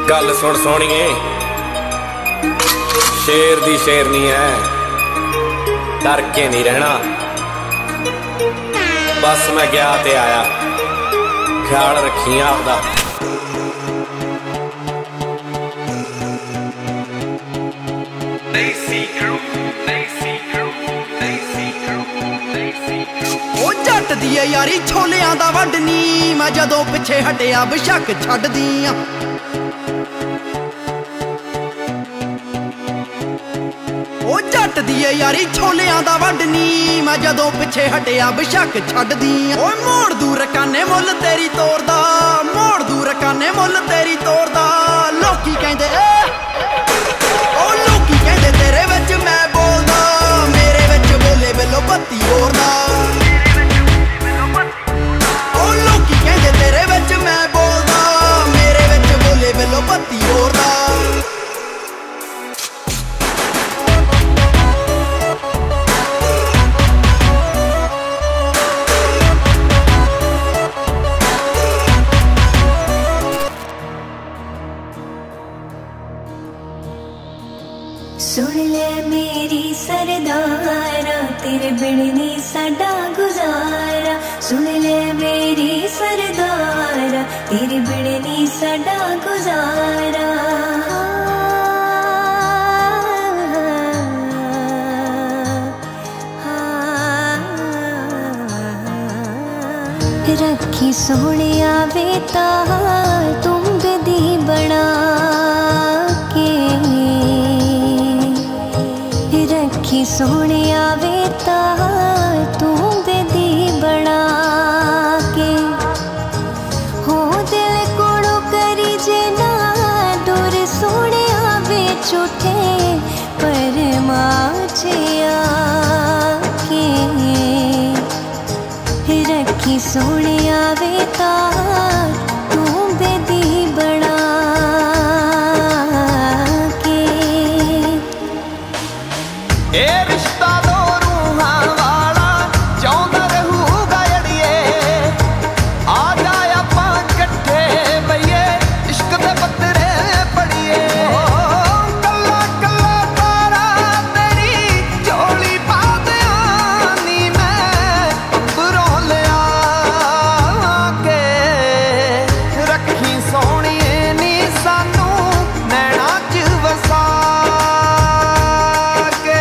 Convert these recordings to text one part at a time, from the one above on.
गल सुन सोहणीए, शेर दी शेरनी है, डर के नहीं रहना। बस मैं गया ते आया, ख्याल रखी आपदा। जट दी यारी छोलियां दा वड्डनी, मैं जदों पिछे हटिया बेशक छड्ड दियां। जट दी यारी छोलियां दा वड्डनी, मैं जदों पिछे हटिया बेशक छड्ड दियां। ओए मोड़ दूर काने मुੱਲ तेरी तोड़दा, मोड़ दूर काने मुੱਲ तेरी तोड़दा। लोकी कहंदे ओ लोकी कहंदे तेरे विच मैं बोलदा, मेरे विच बोले बिलो बत्ती होरदा। ओ लोकी कहंदे तेरे विच मैं बोलदा, मेरे विच बोले बिलो बत्ती होरदा। सुन ले मेरी सरदारा, तेरे बिन नी साडा गुजारा। सुन ले मेरी सरदारा, तेरे बिन नी साडा गुजारा। रखी सोहणिया बेता तुम बेदी बना के, रखी सोहणिया बेता तू बेदी बना के। हो दिल कोड़ो करी जे ना दूर, सोहणिया वे झूठे पर माचिया के। रखी सोहणिया बेता तू बेदी बना के। ए रिश्ता दो रूहां वाला चाहुंदा रहूगा अड़िए, आ जाए आपां इकट्ठे बईए, इश्क दे पत्तरे पढ़िए। कल्ला कल्ला तारा तेरी झोली पा दियां नी मैं अंबरों लिया के। रखी सोहणिए नी सानू नैना च वसा के।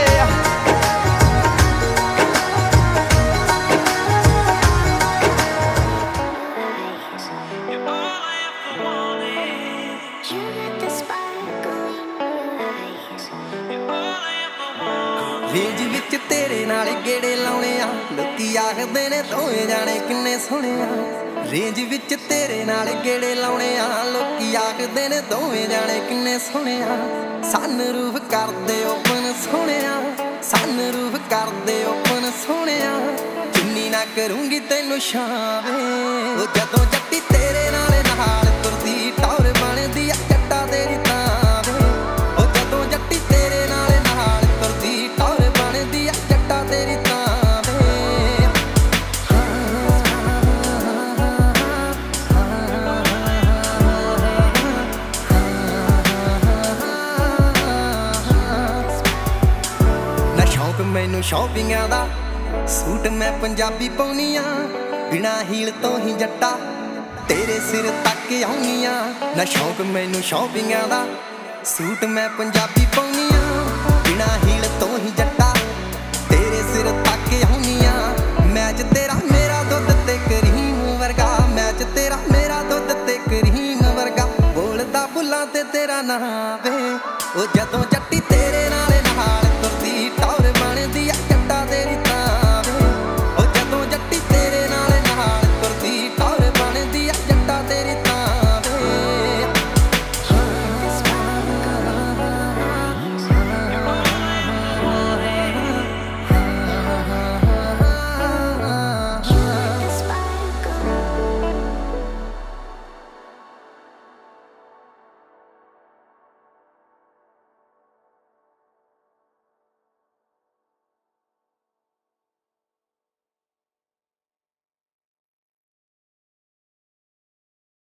रेंज विच तेरे नाल गेड़े लाउणे आ, लोकी आखदे ने दोवें जाने किन्ने सोहणे आ। रेंज विच तेरे नाल गेड़े लाउणे आ, लोकी आखदे ने दोवें जाने किन्ने सोहणे आ। सन रूफ करदे ओपन सोहणे आ, सन रूफ करदे ओपन सोहणे आ। चुन्नी ना करूंगी तैनू छावे, ओ जदों जट्टी तेरे नाल तुरदी टौर बनदी आ जट्टा तेरी तां वे। ओ जदों जट्टी तेरे नाल तुरदी टौर बनदी आ जट्टा तेरी तां वे। ना शौक मैनू शॉपिंगां दा, सूट मैं पंजाबी पाउनी आ, बिना हील तो ही जट्टा तेरे सिर तक आउनी आ। ना शौक मैनू शॉपिंगां दा, सूट मैं पंजाबी पाउनी आ, बिना हील तो ही जट्टा तेरे सिर तक आउनी आ। मैच तेरा मेरा दुध ते करीम वर्गा, मैच तेरा मेरा दुध ते करीम वर्गा। बोलदा बुल्लां ते तेरा नाम वे, ओ जदों